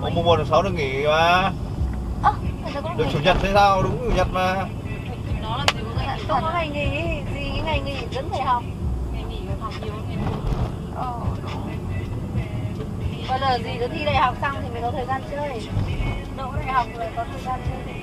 mùng 1 tháng 6 được nghỉ mà. Được chủ nhật thế sao? Đúng chủ nhật mà. Nó làm gì có ngày Không có ngày nghỉ gì, cái ngày nghỉ vẫn phải học. ngày nghỉ phải học nhiều hơn ngày nghỉ. Bây giờ gì cứ thi đại học xong thì mới có thời gian chơi. Đỗ đại học rồi có thời gian chơi.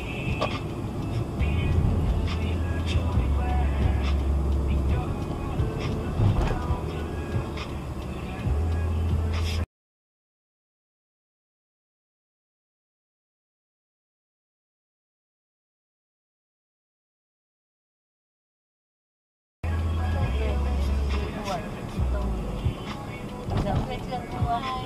Giống cái trường thua hay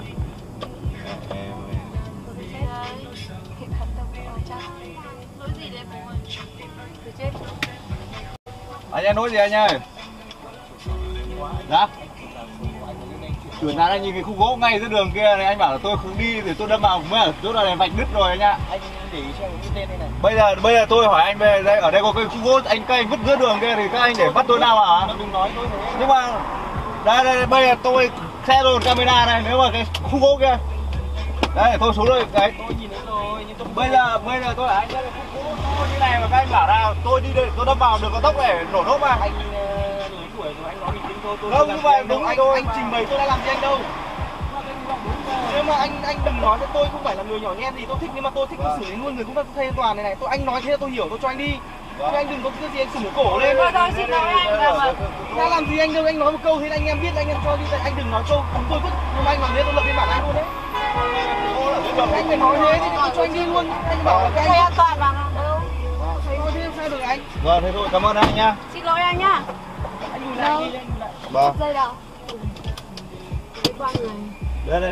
Lỗi gì đấy bố ơi? thì chết. Anh ơi, nói gì anh ơi? Dạ? Chuyển ra anh nhìn cái khúc gỗ ngay giữa đường kia này, anh bảo là tôi không đi thì tôi đâm vào chỗ này vạch đứt rồi anh ạ. Anh để ý xem cái tên đây này. Bây giờ tôi hỏi anh về đây, ở đây có cái khúc gỗ các anh vứt giữa đường kia thì các anh để bắt tôi nào hả? Đừng nói tôi thế. Nhưng mà đây bây giờ tôi xe tôi camera này, nếu mà cái khúc gỗ kia đây tôi xuống đây cái Tôi nhìn thấy rồi nhưng tôi bây giờ tôi hỏi anh đây là khúc gỗ to như này mà các anh bảo là tôi đi đây tôi đâm vào đường cao tốc để nổ lốp mà. anh lớn tuổi rồi anh nói bình tĩnh thôi. Tôi không như vậy đúng anh trình bày tôi đã làm gì anh đâu. Nếu mà anh đừng nói với tôi không phải là người nhỏ nhen gì, tôi thích nhưng mà tôi thích xử lý luôn người cũng thuê an toàn này. Anh nói thế tôi hiểu, tôi cho anh đi. Chứ anh đừng có cái gì anh sủng cổ lên. Thôi xin lỗi anh mà. Đã làm gì anh đâu, anh nói một câu thế anh em biết anh em cho đi, anh đừng nói câu chúng tôi vứt. Nhưng mà anh làm thế tôi lập biên bản anh luôn đấy. Anh phải nói thế thì tôi cho anh đi luôn. Anh bảo là Cái an toàn mà đâu. nói thế sao được anh? Vâng thế thôi, cảm ơn anh nhá. Xin lỗi anh nhá. Anh lùi lại đi lên. Vâng. Dây đâu? Cái quăng này. Đây.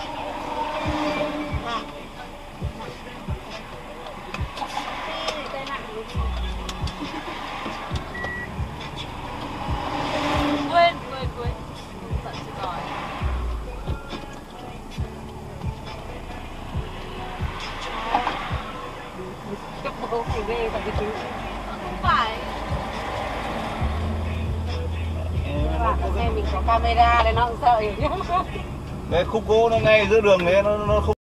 Quên. Tận xin lỗi. Cái bố phải ghê thật cái thứ. Không phải. Bạn xem mình có camera đây nó cũng sợ hiểu nhá. Cái khúc gỗ nó ngay giữa đường đấy nó không